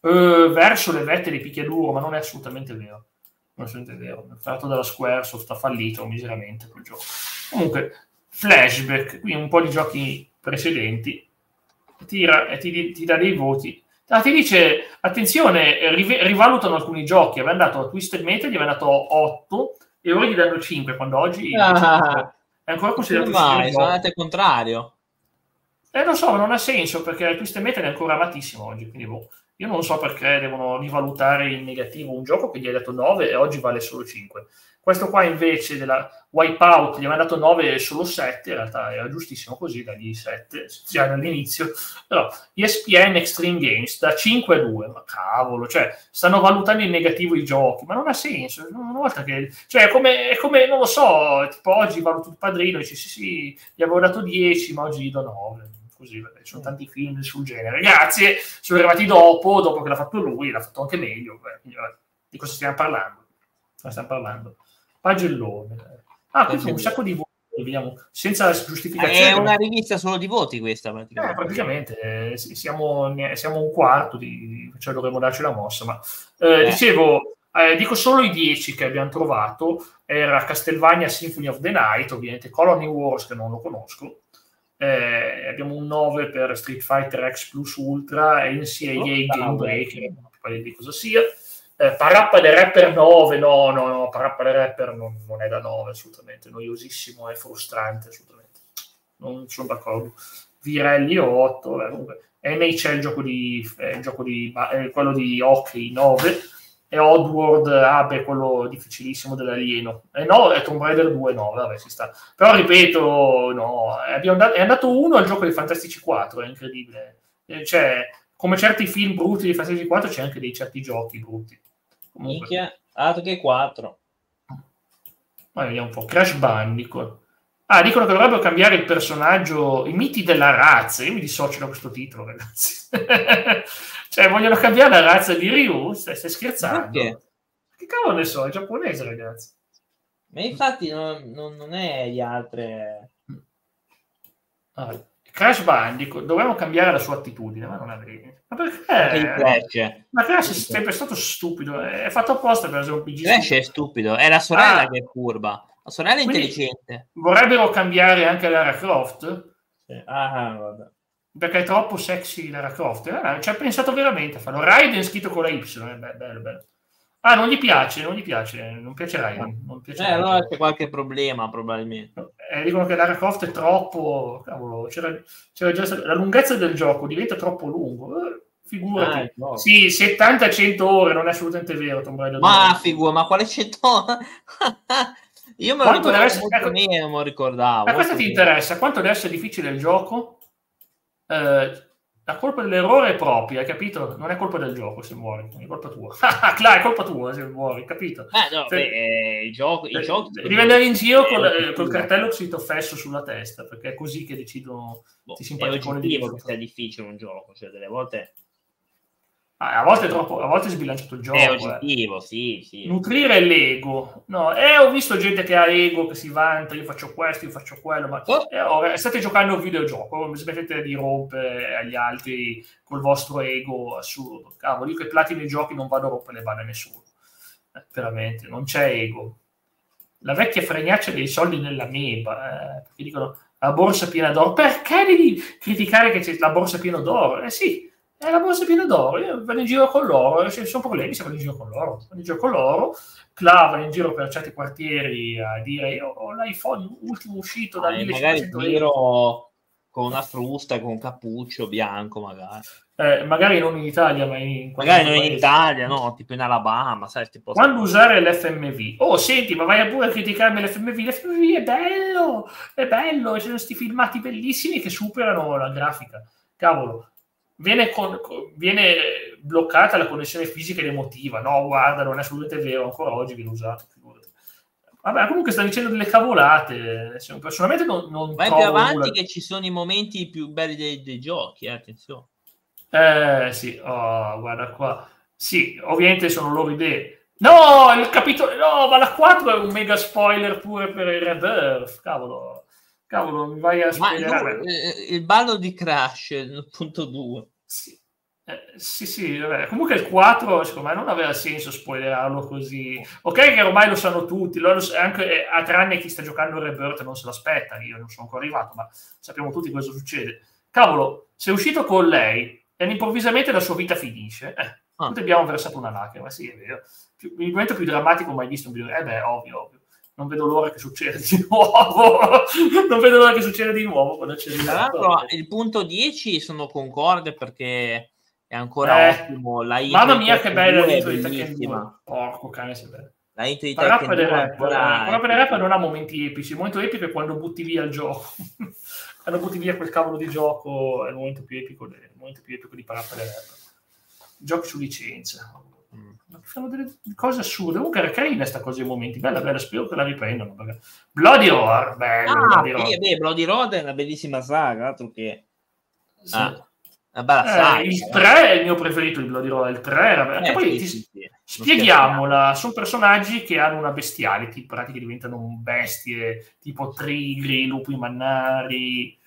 Speaker 1: Verso le vette di picchiaduro, ma non è assolutamente vero. Non è assolutamente vero. Fatto dalla Squaresoft, ha fallito miseramente quel gioco. Comunque, Flashback, qui un po' di giochi precedenti, tira e ti dà dei voti. Ti dice, attenzione, rivalutano alcuni giochi. Avevano dato a Twisted Metal, gli avevano dato 8 e ora gli danno 5, quando oggi è ancora considerato
Speaker 2: mai, sono andate al contrario.
Speaker 1: Non so, non ha senso, perché Twisted Metal è ancora amatissimo oggi, quindi io non so perché devono rivalutare in negativo un gioco che gli hai dato 9 e oggi vale solo 5. Questo qua invece della Wipeout gli aveva dato 9 e solo 7, in realtà era giustissimo così, dagli 7, già dall'inizio, però ESPN Extreme Games da 5 a 2, ma cavolo, cioè stanno valutando in negativo i giochi, ma non ha senso, una volta che, cioè è come non lo so, tipo oggi valuto il Padrino e dici sì, gli avevo dato 10, ma oggi gli do 9. Così, vabbè, ci sono tanti film sul genere. Grazie, sono arrivati dopo che l'ha fatto lui, l'ha fatto anche meglio. Quindi, di cosa stiamo parlando? Pagellone. Qui c'è un sacco di voti, vediamo, senza giustificazione.
Speaker 2: È una rivista solo di voti questa,
Speaker 1: praticamente. Siamo un quarto, cioè dovremmo darci la mossa. Ma dicevo, dico solo i 10 che abbiamo trovato. Era Castlevania Symphony of the Night, ovviamente Colony Wars, che non lo conosco. Abbiamo un 9 per Street Fighter X Plus Ultra e NCAA Game Breaker, non so di cosa sia. Parappa del Rapper 9, no, Parappa del Rapper non è da 9 assolutamente, noiosissimo, è frustrante assolutamente, non sono d'accordo. Virelli 8, comunque NHL quello di hockey 9 e Oddworld quello difficilissimo dell'alieno, no, è Tomb Raider 2, no, vabbè, si sta, però ripeto, no, è andato 1 al gioco dei Fantastici 4, è incredibile, cioè come certi film brutti di Fantastici 4 c'è anche dei certi giochi brutti.
Speaker 2: Minchia, altro che 4.
Speaker 1: Ma vediamo un po'. Crash Bandicoot. Dicono che dovrebbero cambiare il personaggio, i miti della razza. Io mi dissocio da questo titolo, ragazzi. Cioè, vogliono cambiare la razza di Ryu? Stai scherzando?
Speaker 2: Perché?
Speaker 1: Che cavolo ne so, è giapponese, ragazzi.
Speaker 2: Ma infatti non è di altre...
Speaker 1: Crash Bandicoot, dovremmo cambiare la sua attitudine, ma non avevi. Ma perché? Ma Crash è sempre stato stupido, è fatto apposta per essere un PG.
Speaker 2: Crash è stupido, è la sorella che è furba, la sorella è intelligente.
Speaker 1: Vorrebbero cambiare anche Lara Croft?
Speaker 2: Sì. Vabbè.
Speaker 1: Perché è troppo sexy Lara Croft. Ci ha pensato veramente a farlo. Raiden scritto con la Y, bello. Non gli piace, non piace Raiden.
Speaker 2: Allora c'è qualche problema probabilmente.
Speaker 1: Dicono che Lara Croft è troppo, cavolo, c'era già la lunghezza del gioco diventa troppo lungo. Figurati.
Speaker 2: No.
Speaker 1: Sì, 70-100 ore, non è assolutamente vero.
Speaker 2: Ma quale 100 ore? Io me lo ricordavo molto meno, non me lo ricordavo.
Speaker 1: Ma questo ti interessa? Quanto deve essere difficile il gioco? La colpa dell'errore è propria, hai capito? Non è colpa del gioco se muori, è colpa tua. È colpa tua se muori, capito?
Speaker 2: I giochi
Speaker 1: devi andare in giro col cartello xitoffesso sulla testa, perché è così che decidono ti simpaticone di
Speaker 2: che sia difficile un gioco, cioè delle volte
Speaker 1: a volte è sbilanciato il gioco.
Speaker 2: È oggettivo, sì.
Speaker 1: Nutrire l'ego. No, ho visto gente che ha ego, che si vanta, io faccio questo, io faccio quello, ma state giocando un videogioco, smettete di rompere agli altri col vostro ego assurdo. Cavolo, io che platino i giochi non vado a rompere le balle a nessuno. Veramente, non c'è ego. La vecchia fregnaccia dei soldi nella meba, perché dicono la borsa piena d'oro. Perché devi criticare che c'è la borsa piena d'oro? Sì. È la borsa piena d'oro, io vado in giro con loro, se sono problemi se vado in giro con loro, clavano in giro per certi quartieri a dire io ho l'iPhone ultimo uscito da 1500
Speaker 2: magari con una frusta, con un cappuccio bianco magari.
Speaker 1: Magari non in Italia, ma
Speaker 2: magari non in Italia, no? Tipo in Alabama, sai? Tipo
Speaker 1: quando usare l'FMV? Oh, senti, ma vai pure a criticarmi l'FMV? L'FMV è bello, ci sono questi filmati bellissimi che superano la grafica. Cavolo, viene bloccata la connessione fisica ed emotiva. No, guarda, non è assolutamente vero, ancora oggi viene usato. Vabbè, comunque sta dicendo delle cavolate. Personalmente non
Speaker 2: vai più avanti che ci sono i momenti più belli dei giochi, attenzione.
Speaker 1: Sì, oh, guarda qua. Sì, ovviamente sono loro idee. No, il capitolo... No, ma la 4 è un mega spoiler pure per il Rebirth. Cavolo, mi vai a spoilerare.
Speaker 2: Il ballo di Crash, punto 2.
Speaker 1: Sì. Sì, vabbè. Comunque il 4 secondo me non aveva senso spoilerarlo così. Ok che ormai lo sanno tutti, anche a tranne chi sta giocando il Rebirth non se lo aspetta, io non sono ancora arrivato, ma sappiamo tutti cosa succede. Cavolo, sei uscito con lei e improvvisamente la sua vita finisce. Tutti abbiamo versato una lacrima, sì, è vero. Il momento più drammatico mai visto in video. Ovvio. Non vedo l'ora che succeda di nuovo. Non vedo l'ora che succeda di nuovo quando c'è
Speaker 2: Tra l'altro, il punto 10 sono concorde perché è ancora ottimo. La
Speaker 1: mamma mia, che bella l'intro di Tekken 2. Porco cane, se bello.
Speaker 2: La intro di Tekken 2
Speaker 1: Parappa del Rap non ha momenti epici. Il momento epico è quando butti via il gioco. Quando butti via quel cavolo di gioco è il momento più epico di Parappa del Rap. Giochi su licenza. Fanno delle cose assurde. Comunque era carina sta cosa dei momenti. Bella, spero che la riprendano. Bloody Roar, bello.
Speaker 2: Bloody Roar è una bellissima saga, altro che...
Speaker 1: Sì. Una bella saga. Il 3 è il mio preferito di Bloody Roar. Il 3 era... poi spieghiamola. Sono personaggi che hanno una bestiality, in pratica diventano bestie, tipo trigri, lupi mannari,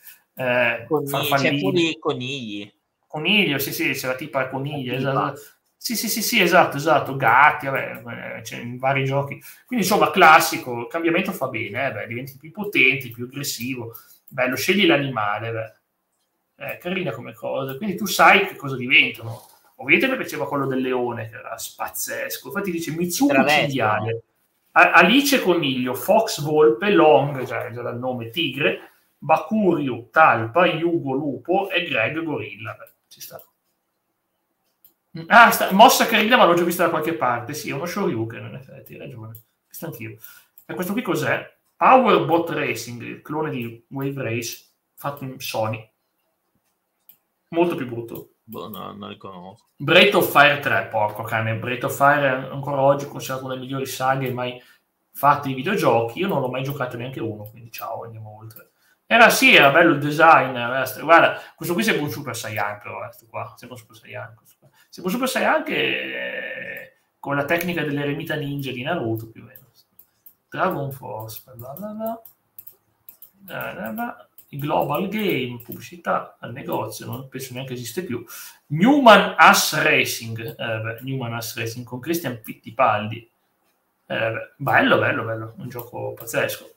Speaker 2: farfallini.
Speaker 1: Coniglio, sì, c'è la tipa coniglia, esatto. Sì, esatto, gatti, vabbè, c'è in vari giochi. Quindi insomma, classico, il cambiamento fa bene, diventi più potente, più aggressivo, bello, scegli l'animale, carina come cosa. Quindi tu sai che cosa diventano. Ovviamente mi piaceva quello del leone, che era pazzesco. Infatti dice Mitsuko cinghiale, Alice coniglio, Fox volpe, Long, già dal nome tigre, Bakuryu talpa, Yugo lupo e Greg gorilla. Ci sta. Mossa carina, ma l'ho già vista da qualche parte. Sì, è uno Shoryuken, in effetti, hai ragione. Visto anch'io. E questo qui cos'è? Powerbot Racing, il clone di Wave Race, fatto in Sony. Molto più brutto.
Speaker 2: Non li conosco.
Speaker 1: Breath of Fire 3, porco cane. Breath of Fire è ancora oggi considerato una delle migliori saghe mai fatte in videogiochi. Io non l'ho mai giocato neanche uno, quindi ciao, andiamo oltre. Era bello il design. Guarda, questo qui sembra un Super Saiyan, però, sembra un Super Saiyan. Sembra un Super Saiyan che con la tecnica dell'eremita ninja di Naruto, più o meno. Dragon Force, Global Game, pubblicità al negozio, non penso neanche esiste più. Newman Ass Racing, Newman Ass Racing con Christian Fittipaldi. Bello, un gioco pazzesco.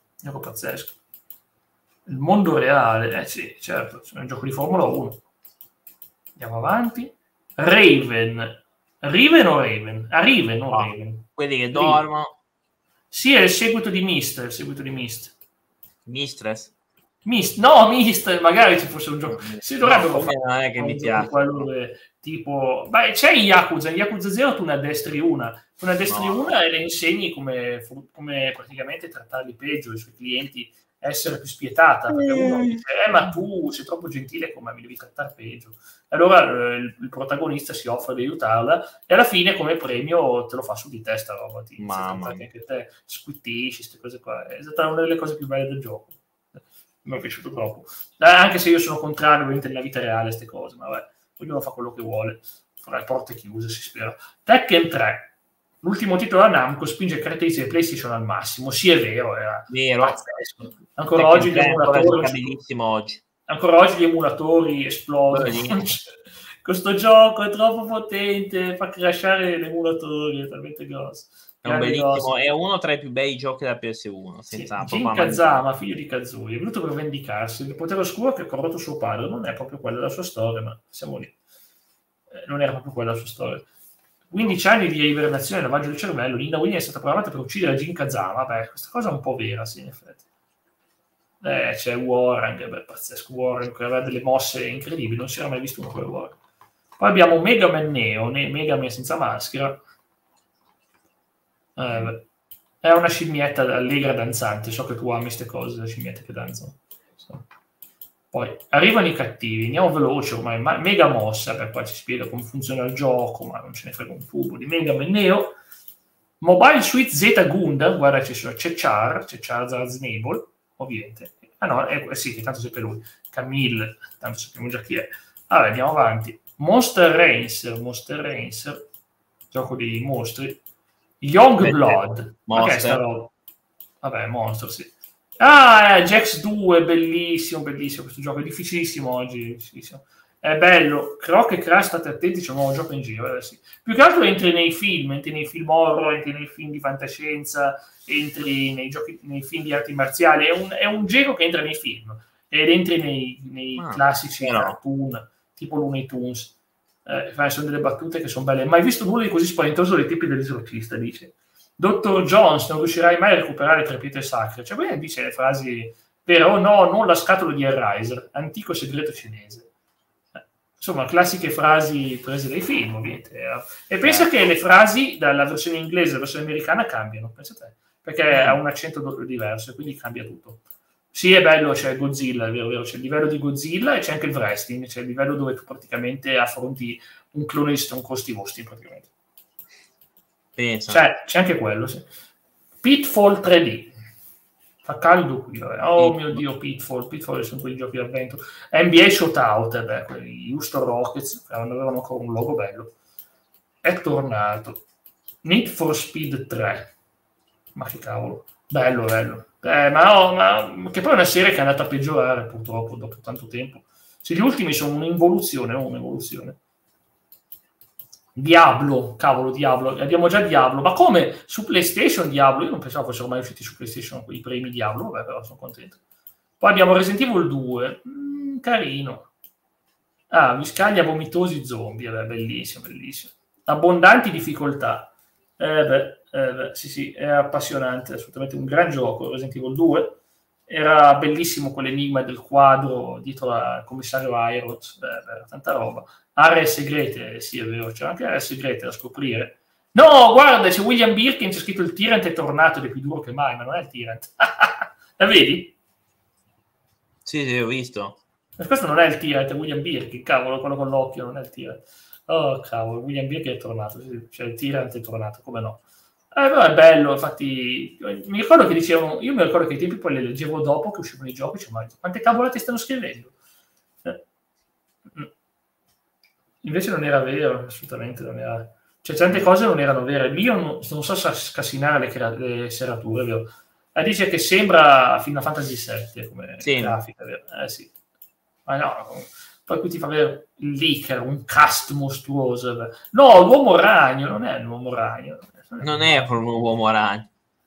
Speaker 1: Il mondo reale, sì, certo, è un gioco di Formula 1. Andiamo avanti. Raven o Raven? Raven, non Raven.
Speaker 2: Quelli che dormono.
Speaker 1: Sì, è il seguito di Myst.
Speaker 2: Mistress?
Speaker 1: No, Myst, magari ci fosse un gioco. Si dovrebbero
Speaker 2: fare. Non è che mi piace.
Speaker 1: Tipo, c'è in Yakuza 0 tu ne addestri una. Una e le insegni come praticamente trattarli peggio, i suoi clienti, essere più spietata, perché uno dice, ma tu sei troppo gentile, come mi devi trattare peggio. Allora il protagonista si offre di aiutarla e alla fine come premio te lo fa su di te sta roba, anche te squittisci, queste cose qua. È stata una delle cose più belle del gioco, mi è piaciuto troppo, anche se io sono contrario ovviamente nella vita reale a queste cose, ma vabbè, ognuno fa quello che vuole, fra le porte chiuse si spera. Tekken 3, l'ultimo titolo da Namco, spinge caratteristiche PlayStation al massimo. Sì, è vero, era pazzesco. Ancora oggi gli emulatori esplodono. Questo gioco è troppo potente, fa crashare l'emulatore, è talmente grosso.
Speaker 2: È uno tra i più bei giochi della PS1.
Speaker 1: Jin Kazama, figlio di Kazuya, è venuto per vendicarsi. Il potere oscuro che ha corrotto suo padre non è proprio quella della sua storia, ma siamo lì. Non era proprio quella la sua storia. 15 anni di ibernazione e lavaggio del cervello, Linda Williams è stata programmata per uccidere Jin Kazama. Questa cosa è un po' vera, sì, in effetti. C'è Warren, pazzesco Warren, che aveva delle mosse incredibili, non si era mai visto uno come Warren. Poi abbiamo Mega Man Neo, Mega Man senza maschera. È una scimmietta allegra danzante, so che tu ami queste cose, le scimmiette che danzano. Poi arrivano i cattivi, andiamo veloce ormai, mega mossa, per poi ci spiega come funziona il gioco, ma non ce ne frega un tubo di Mega Man Neo. Mobile Suit Z Gundam, guarda c'è Schwarzenegger, ovviamente. Ah no, sì, che tanto sempre lui. Camille, tanto sappiamo già chi è. Allora, andiamo avanti. Monster Racer, gioco di mostri. Young Blood.
Speaker 2: Monster.
Speaker 1: Vabbè, Monster, sì. Jax 2, bellissimo, questo gioco è difficilissimo oggi, difficilissimo. È bello, Croc e Crash, state attenti, c'è un nuovo gioco in giro, sì. Più che altro entri nei film horror, entri nei film di fantascienza, entri nei film di arti marziali, è un gioco che entra nei film, ed entri nei classici cartoon, tipo Looney Tunes. Sono delle battute che sono belle. Mai visto nulla di così spaventoso dei tipi dell'esorcista, dice. Dottor Jones, non riuscirai mai a recuperare le 3 pietre sacre. Cioè, poi dice le frasi, però no, non la scatola di Hellraiser, antico segreto cinese. Insomma, classiche frasi prese dai film, ovviamente. E pensa che le frasi dalla versione inglese alla versione americana cambiano, pensa te, perché ha un accento diverso e quindi cambia tutto. Sì, è bello, c'è Godzilla, è vero, c'è il livello di Godzilla e c'è anche il wrestling, c'è il livello dove tu praticamente affronti un clone di Stone Cold Steve Austin, praticamente. C'è anche quello, sì. Pitfall 3D. Fa caldo qui, oh mio Dio, Pitfall sono quei giochi d'avvento. NBA Shootout, quelli Houston Rockets avevano ancora un logo bello. È tornato Need for Speed 3, ma che cavolo, bello. Ma che poi è una serie che è andata a peggiorare purtroppo dopo tanto tempo. Se gli ultimi sono un'evoluzione. Diablo, abbiamo già Diablo, ma come? Su PlayStation Diablo? Io non pensavo fossero mai usciti su PlayStation i primi Diablo, vabbè, però sono contento. Poi abbiamo Resident Evil 2, carino. Viscaglia vomitosi zombie, bellissimo. Abbondanti difficoltà. Sì, è appassionante, assolutamente un gran gioco, Resident Evil 2. Era bellissimo quell'enigma del quadro dietro al commissario Irons, tanta roba. Aree segrete, sì è vero, c'è anche aree segrete da scoprire. No, guarda, c'è William Birkin, c'è scritto il Tyrant è tornato ed è più duro che mai, ma non è il Tyrant. La vedi?
Speaker 2: Sì, ho visto.
Speaker 1: Questo non è il Tyrant, è William Birkin, cavolo, quello con l'occhio, non è il Tyrant. Oh, cavolo, William Birkin è tornato, cioè il Tyrant è tornato, come no? Però è bello, infatti, mi ricordo che dicevano, io mi ricordo che ai tempi poi le leggevo dopo che uscivano i giochi, ma quante cavolate stanno scrivendo? Invece non era vero, assolutamente non era. Cioè, tante cose non erano vere. Io non so scassinare le serrature, vero? Dice che sembra Final Fantasy VII come grafica, vero? Sì. Ma no, poi qui ti fa vedere il leaker, un cast mostruoso. No, l'uomo ragno, non è l'uomo ragno.
Speaker 2: Non è proprio l'uomo ragno.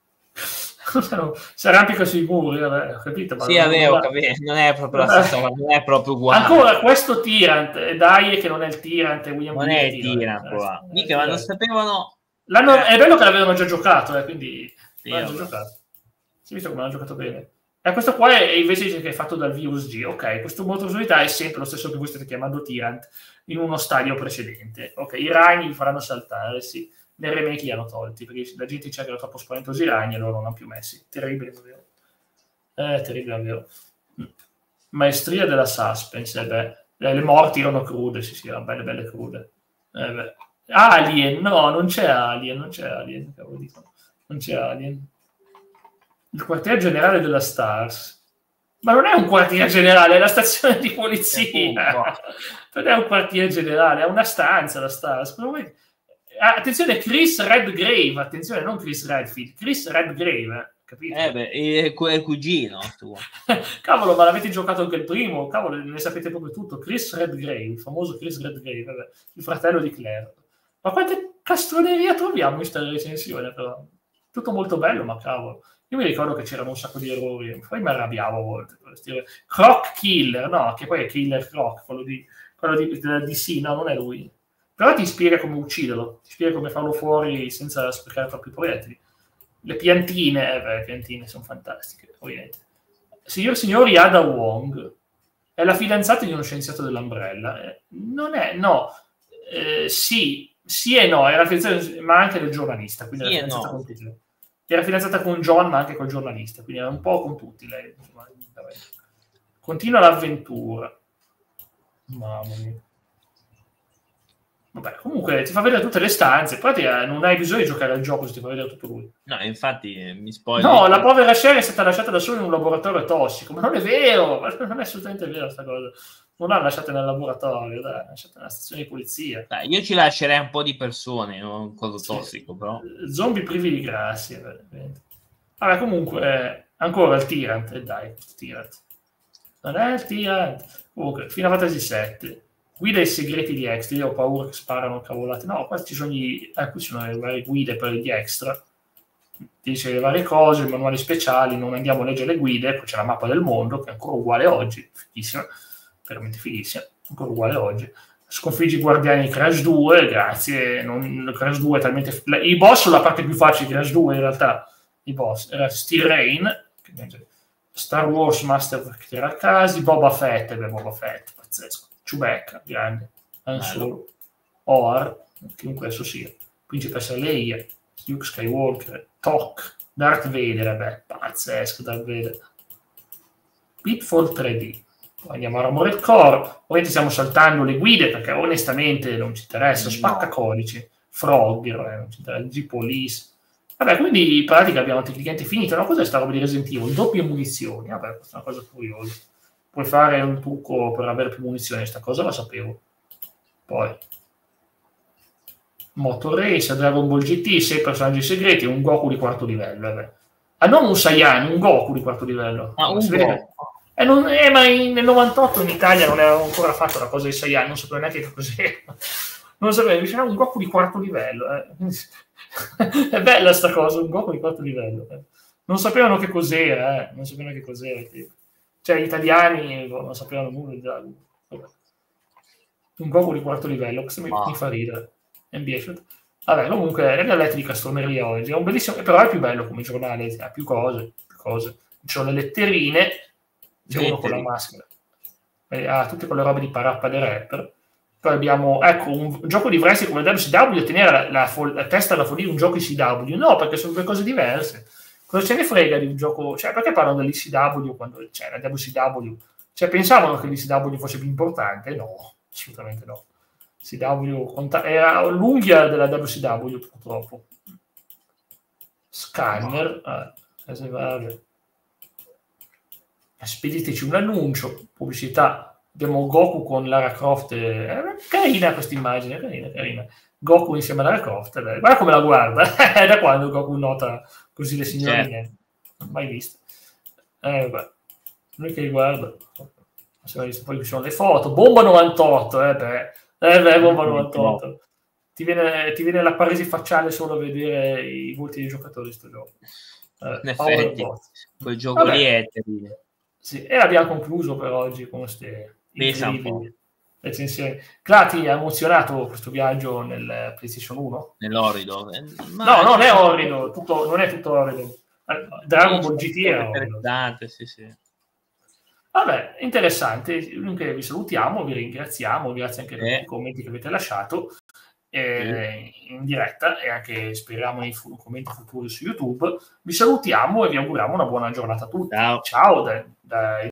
Speaker 1: Si arrampica sui muri, ho capito? Ma
Speaker 2: sì, avevo capito, non è proprio la stessa cosa, non è proprio uguale.
Speaker 1: Ancora questo Tyrant, dai che non è il Tyrant, William
Speaker 2: non è il Tyrant, mica, ma non sapevano.
Speaker 1: È bello che l'avevano già giocato, quindi l'hanno già giocato. Si è visto come l'hanno giocato bene. E questo qua è invece dice che è fatto dal virus G. Ok, questo mostruosità è sempre lo stesso che voi state chiamando Tyrant in uno stadio precedente. Ok, i ragni vi faranno saltare, sì. Nel remake li hanno tolti perché la gente diceva che erano troppo spaventosi i ragni e loro non hanno più messi. Terribile, davvero. Terribile, davvero. Maestria della suspense, le morti erano crude, sì, erano belle crude. Alien, no, non c'è Alien, cavolo dico. Non c'è Alien. Il quartier generale della Stars. Ma non è un quartier generale, è la stazione di polizia. Non è un quartier generale, è una stanza la Stars. Attenzione, Chris Redgrave, attenzione, non Chris Redfield, Chris Redgrave, capito?
Speaker 2: È il cugino tuo.
Speaker 1: Cavolo, ma l'avete giocato anche il primo? Cavolo, ne sapete proprio tutto. Chris Redgrave, il famoso Chris Redgrave, il fratello di Claire. Ma quante castroneria troviamo in questa recensione, però? Tutto molto bello, ma cavolo. Io mi ricordo che c'erano un sacco di errori, poi mi arrabbiavo a volte. Croc Killer, no, che poi è Killer Croc, quello di DC, no, non è lui. Però ti spiega come ucciderlo, ti spiega come farlo fuori senza sprecare troppi proiettili. Le piantine sono fantastiche, ovviamente. signori Ada Wong è la fidanzata di uno scienziato dell'Umbrella. Non è, no. Sì e no, era fidanzata, ma anche del giornalista, quindi
Speaker 2: Sì
Speaker 1: era fidanzata
Speaker 2: no.
Speaker 1: con tutti. Era fidanzata con John, ma anche col giornalista, quindi era un po' con tutti lei. Continua l'avventura. Mamma mia. Vabbè, comunque ti fa vedere tutte le stanze, poi non hai bisogno di giocare al gioco se ti fa vedere tutto lui.
Speaker 2: No, infatti mi spoiler.
Speaker 1: No, la povera Sherry è stata lasciata da sola in un laboratorio tossico, ma non è vero, non è assolutamente vero questa cosa. Non l'hanno lasciata nel laboratorio, l'hanno lasciata nella stazione di polizia.
Speaker 2: Dai, io ci lascerei un po' di persone, non cosa tossico, però.
Speaker 1: Zombie privi di grazia, veramente. Vabbè, comunque, ancora il Tyrant, dai, il Tyrant. Non è il Tyrant. Comunque, Final Fantasy VII. Guida i segreti di extra. Io ho paura che sparano cavolate. No, qua ci sono qui ci sono le varie guide per gli extra. Dice le varie cose, i manuali speciali, non andiamo a leggere le guide, poi c'è la mappa del mondo, che è ancora uguale oggi, fighissima, veramente fighissima, ancora uguale oggi. Sconfiggi i guardiani di Crash 2, grazie, Crash 2 è talmente... I boss sono la parte più facile di Crash 2, in realtà, i boss. Era Steel Rain, Star Wars Master of Terrakasi, Boba Fett, pazzesco. Chewbacca, grande, Han Solo, Oar, chiunque esso sia, Principessa Leia, Luke Skywalker, Tok, Darth Vader, pazzesco Darth Vader, Pitfall 3D. Poi andiamo a Armored Core, ovviamente stiamo saltando le guide perché onestamente non ci interessa, Spaccacodici, Frog, non ci interessa, G-Police. Vabbè, quindi in pratica abbiamo tecnicamente finito. No? Cos'è sta roba di Resident Evil? Doppie munizioni, vabbè, questa è una cosa curiosa. Puoi fare un trucco per avere più munizioni, questa cosa la sapevo. Poi Motor Race, Dragon Ball GT, 6 personaggi segreti, un Goku di quarto livello. Vabbè. Ah, non un Saiyan, un Goku di quarto livello.
Speaker 2: Ah, un Goku.
Speaker 1: Ma nel 98 in Italia non avevano ancora fatto la cosa di Saiyan, non sapevo neanche che cos'era. Non sapevo, c'era un Goku di quarto livello. È bella sta cosa, un Goku di quarto livello. Non sapevano che cos'era, non sapevano che cos'era. Cioè, gli italiani non sapevano nulla. Un Goku di quarto livello, questo mi fa ridere. Vabbè, comunque, ne ho letti di castroneria oggi. È un bellissimo, però è più bello come giornale, ha più cose. Ci sono le letterine, c'è uno con la maschera. Ha tutte quelle robe di Parappa the Rapper. Poi abbiamo, ecco, un gioco di wrestling come WCW, tenere la testa alla follia un gioco ICW. No, perché sono due cose diverse. Cosa ce ne frega di un gioco? Cioè, perché parlano dell'ICW quando c'è la WCW? Cioè, pensavano che l'ICW fosse più importante? No, assolutamente no. CW era l'unghia della WCW, purtroppo. Scanner, spediteci un annuncio, pubblicità. Abbiamo Goku con Lara Croft, carina questa immagine, carina. Goku insieme a Lara Croft, guarda come la guarda, è da quando Goku nota così le signorine, non mai visto. Vabbè. Lui che guarda, poi ci sono le foto, Bomba 98, Bomba 98. Ti viene la paresi facciale solo a vedere i volti dei giocatori di sto gioco.
Speaker 2: In effetti, quel gioco lì è terribile.
Speaker 1: Sì, e abbiamo concluso per oggi con queste incredibili recensioni. Cla, ti ha emozionato questo viaggio nel PlayStation 1?
Speaker 2: Nell'orrido?
Speaker 1: No, non è orrido, non è tutto orrido. Dragon Ball GT è orrido.
Speaker 2: Sì.
Speaker 1: Vabbè, interessante. Dunque vi salutiamo, vi ringraziamo, grazie anche per tutti i commenti che avete lasciato in diretta e anche speriamo nei commenti futuri su YouTube. Vi salutiamo e vi auguriamo una buona giornata a tutti.
Speaker 2: Ciao.
Speaker 1: Ciao